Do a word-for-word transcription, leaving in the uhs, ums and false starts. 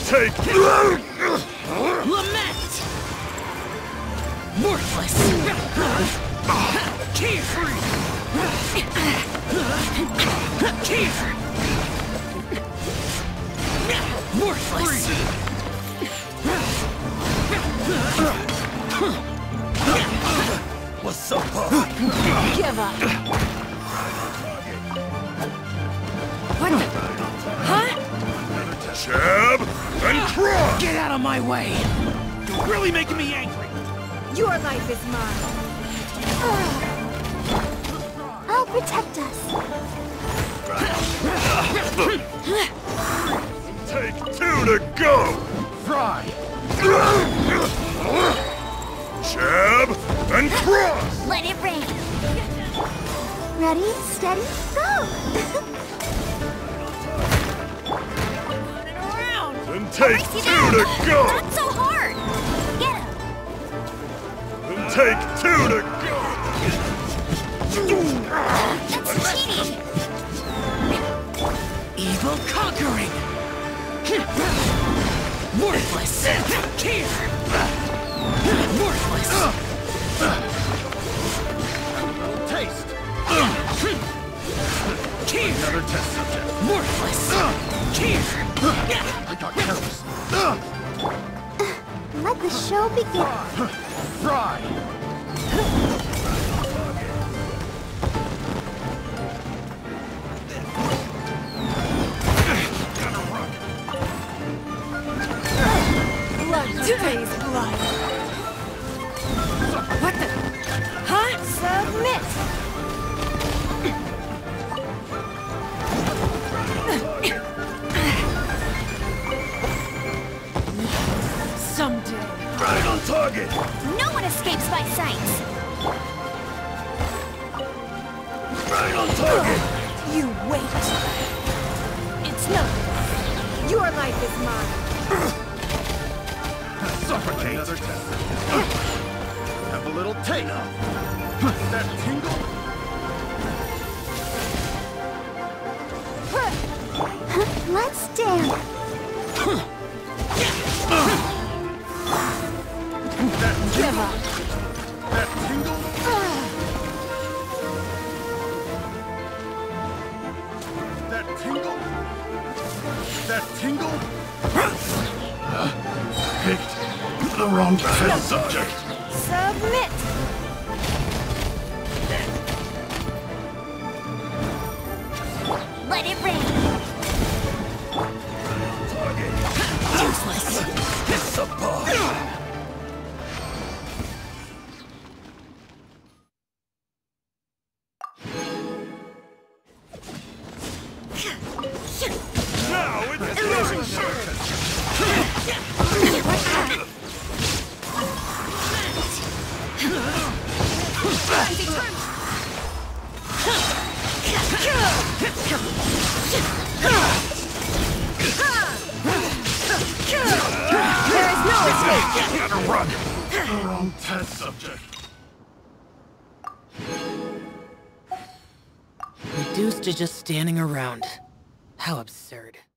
take Lament! Worthless! Here! Here! Worthless! What's up, Pop? Give up! What the? Huh? Jab and cross! Get out of my way! You're really making me angry! Your life is mine. I'll protect us. Take two to go! Fry! Jab and cross! Let it rain. Ready, steady, go! Then take two to go! Not so hard! Get him! Then take two to go! That's cheating! Evil conquering! Worthless! Here! Worthless! Taste! Here! Another test subject. Worthless! Here! I got careless. Let the show begin. Fry! Blood pays blood. What the? Huh? Submit! Someday. Right on target! No one escapes my sight! Right on target! You wait! It's nothing. Your life is mine. Suffocate! Another test. Have a little taste. That tingle? Let's dance. That Give up. That tingle? That tingle? That tingle? Picked the wrong test subject. Submit. Let it rain. Useless! It's a bug! Now it's Illusion shattered. There is no escape. Gotta run! The wrong test subject. Reduced to just standing around. How absurd.